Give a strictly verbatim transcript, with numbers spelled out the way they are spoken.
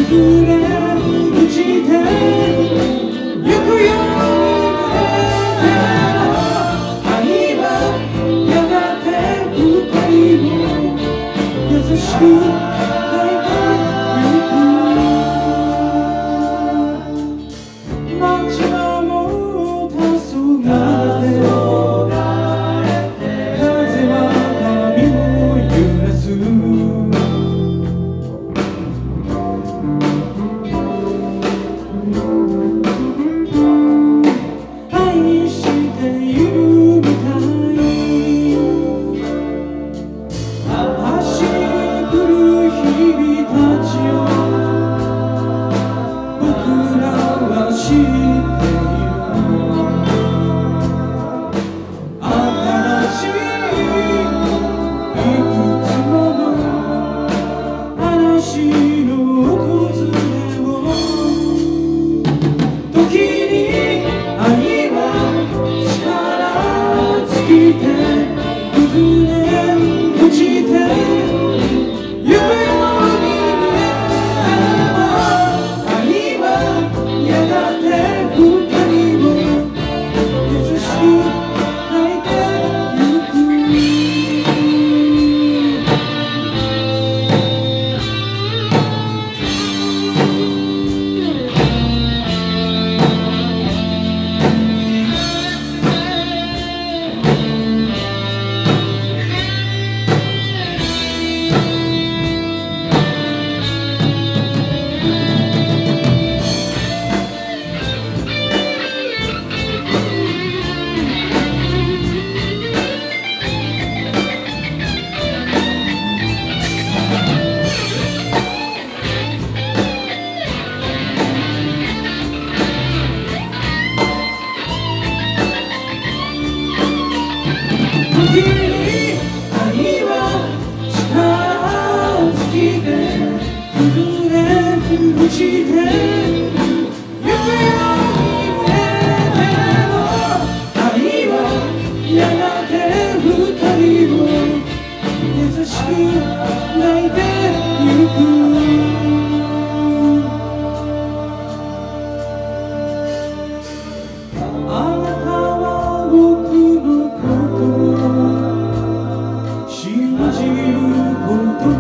崩れ落ちてゆくように愛はやがて二人を優しく抱いてゆく街はもう黄昏て風は髪を揺らす愛しているみたい走り来る日々たちを僕らは知っている新しいいくつもの嵐の訪れを時に愛は力尽きて崩れ落ちてゆくように見えても愛はやがて二人を優しく抱いてゆく時に愛は力尽きて崩れ落ちてゆくように見えても愛はやがて二人を優しく抱いてゆくあなたは僕のこと信じること